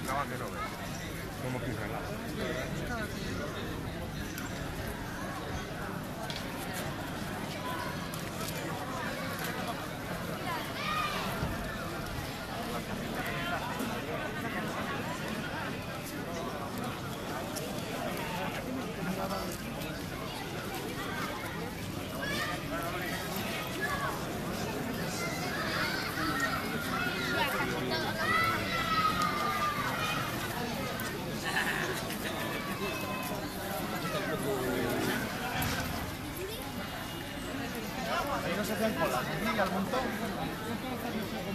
acaba que no ves. Como pincelada. Ahí no se hacían colas, aquí al montón.